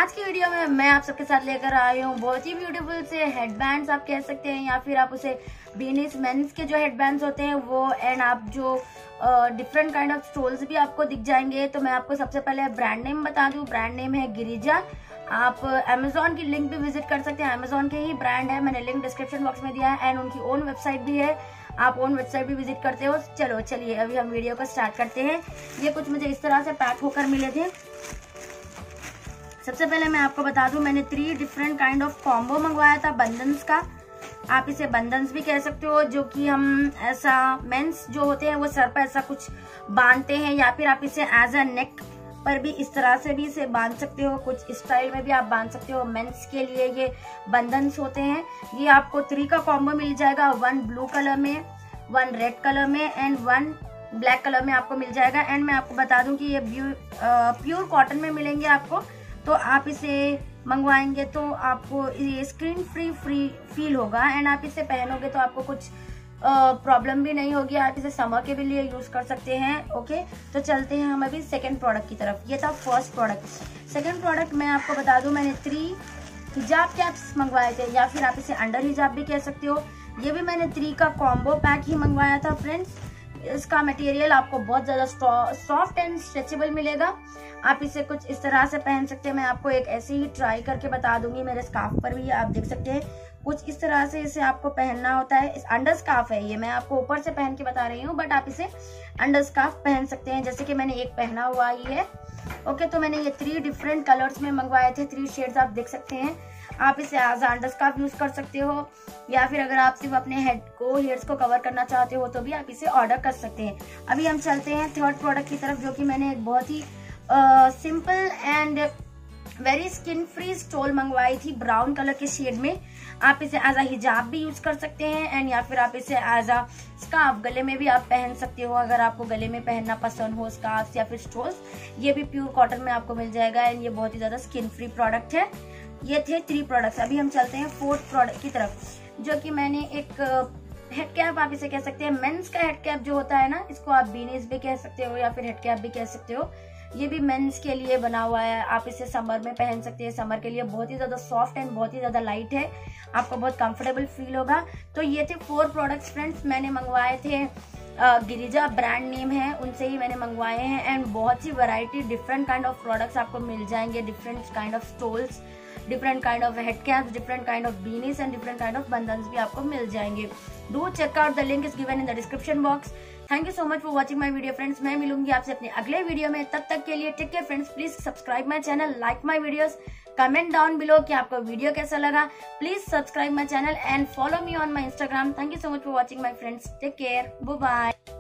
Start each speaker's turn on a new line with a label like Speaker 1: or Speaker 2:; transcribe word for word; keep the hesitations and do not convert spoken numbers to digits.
Speaker 1: आज की वीडियो में मैं आप सबके साथ लेकर आई हूँ बहुत ही ब्यूटीफुल से हेडबैंड्स आप कह सकते हैं, या फिर आप उसे बीनीस मेंस के जो हेडबैंड्स होते हैं वो, एंड आप जो डिफरेंट काइंड ऑफ स्टोल्स भी आपको दिख जाएंगे। तो मैं आपको सबसे पहले ब्रांड नेम बता दूं, ब्रांड नेम है गिरिजा। आप अमेजोन की लिंक भी विजिट कर सकते हैं, अमेजोन के ही ब्रांड है, मैंने लिंक डिस्क्रिप्शन बॉक्स में दिया है, एंड उनकी ओन वेबसाइट भी है, आप ओन वेबसाइट भी विजिट करते हो। चलो चलिए अभी हम वीडियो को स्टार्ट करते हैं। ये कुछ मुझे इस तरह से पैक होकर मिले थे। सबसे पहले मैं आपको बता दूं, मैंने three different kind of combo मंगवाया था बंदन्स का। आप इसे बंदन्स भी कह सकते हो, जो कि हम ऐसा मेंस जो होते हैं वो सर पर ऐसा कुछ बांधते हैं, या फिर आप इसे एज अ नेक पर भी इस तरह से भी इसे बांध सकते हो, कुछ स्टाइल में भी आप बांध सकते हो। मेंस के लिए ये बंदन्स होते हैं। ये आपको थ्री का कॉम्बो मिल जाएगा, वन ब्लू कलर में, वन रेड कलर में एंड वन ब्लैक कलर में आपको मिल जाएगा। एंड मैं आपको बता दूं कि ये प्योर कॉटन में मिलेंगे आपको, तो आप इसे मंगवाएंगे तो आपको ये स्क्रीन फ्री फ्री फील होगा, एंड आप इसे पहनोगे तो आपको कुछ प्रॉब्लम भी नहीं होगी। आप इसे समर के भी लिए यूज कर सकते हैं। ओके, तो चलते हैं हम अभी सेकंड प्रोडक्ट की तरफ। ये था फर्स्ट प्रोडक्ट। सेकंड प्रोडक्ट मैं आपको बता दूं, मैंने थ्री हिजाब कैप्स मंगवाए थे, या फिर आप इसे अंडर हिजाब भी कह सकते हो। ये भी मैंने थ्री का कॉम्बो पैक ही मंगवाया था फ्रेंड्स। इसका मटेरियल आपको बहुत ज्यादा सॉफ्ट एंड स्ट्रेचेबल मिलेगा। आप इसे कुछ इस तरह से पहन सकते हैं। मैं आपको एक ऐसे ही ट्राई करके बता दूंगी, मेरे स्कार्फ पर भी आप देख सकते हैं। कुछ इस तरह से इसे आपको पहनना होता है। इस अंडर स्कार्फ है ये, मैं आपको ऊपर से पहन के बता रही हूँ, बट आप इसे अंडर स्कार्फ पहन सकते हैं, जैसे कि मैंने एक पहना हुआ ही है। ओके, तो मैंने ये थ्री डिफरेंट कलर्स में मंगवाए थे, थ्री शेड्स आप देख सकते हैं। आप इसे एज अंडर स्कार्फ यूज कर सकते हो, या फिर अगर आप सिर्फ अपने हेड को हेयर्स को कवर करना चाहते हो तो भी आप इसे ऑर्डर कर सकते हैं। अभी हम चलते हैं थर्ड प्रोडक्ट की तरफ, जो कि मैंने एक बहुत ही simple and very skin free stole मंगवाई थी ब्राउन कलर के शेड में। आप इसे एज अ हिजाब भी यूज कर सकते हैं, एंड या फिर आप इसे एज अ स्कार्फ गले में भी आप पहन सकते हो, अगर आपको गले में पहनना पसंद हो स्कार्फ या फिर स्टोल्स। ये भी प्योर कॉटन में आपको मिल जाएगा, एंड ये बहुत ही ज्यादा स्किन फ्री प्रोडक्ट है। ये थे थ्री प्रोडक्ट्स। अभी हम चलते हैं फोर्थ प्रोडक्ट की तरफ, जो कि मैंने एक हेड कैप आप इसे कह सकते हैं। मेंस का हेड कैप जो होता है ना, इसको आप बीनीज भी कह सकते हो या फिर हेड कैप भी कह सकते हो। ये भी मेंस के लिए बना हुआ है, आप इसे समर में पहन सकते हैं। समर के लिए बहुत ही ज्यादा सॉफ्ट एंड बहुत ही ज्यादा लाइट है, आपको बहुत कंफर्टेबल फील होगा। तो ये थे फोर प्रोडक्ट्स फ्रेंड्स, मैंने मंगवाए थे। गिरिजा ब्रांड नेम है, उनसे ही मैंने मंगवाए हैं, एंड बहुत सी variety different kind of products आपको मिल जाएंगे, different kind of stoles, different kind of head caps, different kind of beanies and different kind of bandanas भी आपको मिल जाएंगे। Do check out, the link is given in the description box. Thank you so much for watching my video friends. मैं मिलूंगी आपसे अपने अगले video में, तब तक के लिए take care friends. Please subscribe my channel, like my videos, comment down below कि आपको वीडियो कैसा लगा। Please subscribe my channel and follow me on my Instagram. Thank you so much for watching my friends. Take care, bye bye.